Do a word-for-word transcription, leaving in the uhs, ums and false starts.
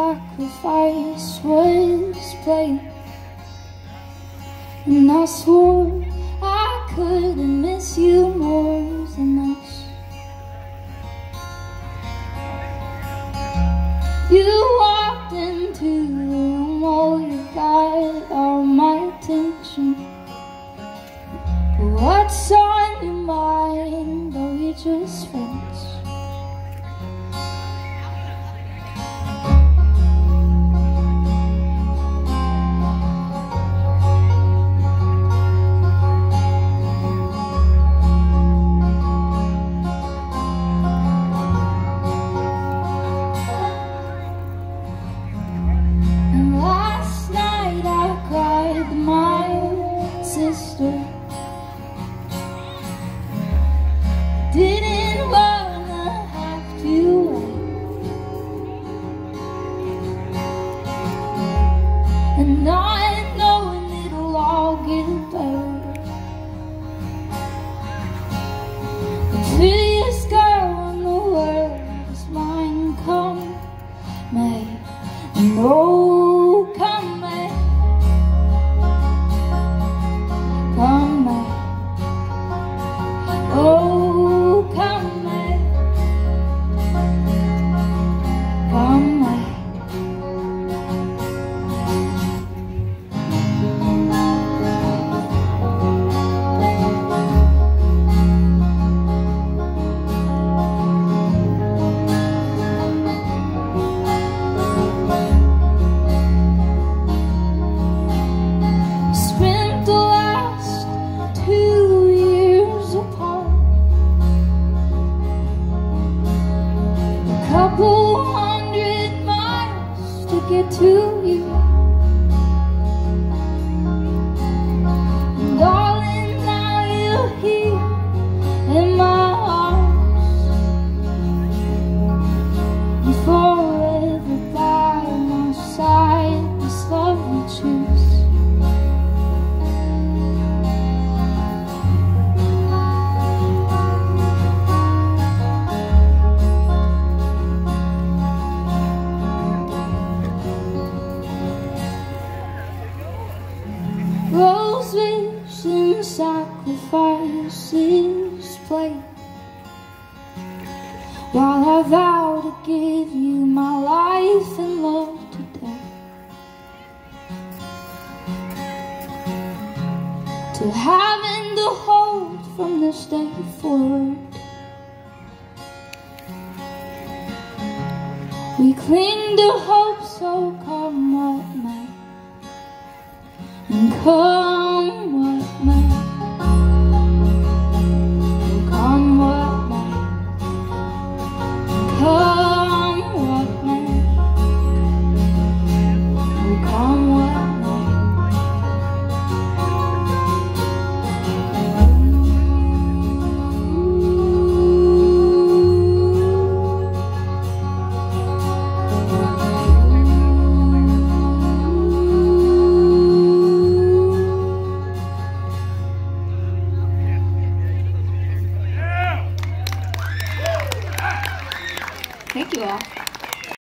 sacrifice was played, and I swore I couldn't miss you more than this. You walked into the room, oh, you got all my attention. But what's on your mind? Oh, you're just friends. Didn't wanna have to wait, and not knowing it'll all get better. The prettiest girl in the world is mine, come May, and oh, come May, come May, oh. Couple hundred miles to get to you, and darling, now you're here in my arms, and forever by my side. This love we choose. Roses and sacrifices played, while I vow to give you my life and love today, to having to hold from this day forward. We cling to hope, so come what may, and come what may, and come what may, and come what may, and come what may. Thank you all.